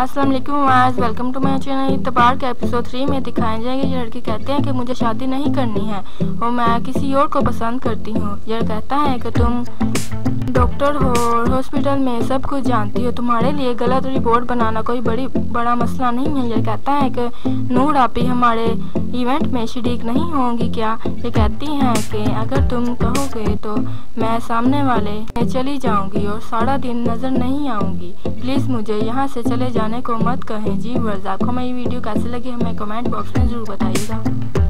अस्सलाम वालेकुम वाज़, वेलकम टू माय चैनल। इतबार के एपिसोड 3 में दिखाए जाएंगे। ये लड़के कहते हैं कि मुझे शादी नहीं करनी है और मैं किसी और को पसंद करती हूँ। ये कहता है कि तुम डॉक्टर हो और हॉस्पिटल में सब कुछ जानती हो, तुम्हारे लिए गलत रिपोर्ट बनाना कोई बड़ा मसला नहीं है। ये कहता है कि नूर आपी हमारे इवेंट में शरीक नहीं होंगी क्या। ये कहती हैं कि अगर तुम कहोगे तो मैं सामने वाले में चली जाऊंगी और सारा दिन नज़र नहीं आऊंगी। प्लीज़ मुझे यहाँ से चले जाने को मत कहें। जी वर्ज़, आपको मेरी वीडियो कैसी लगी हमें कमेंट बॉक्स में ज़रूर बताइएगा।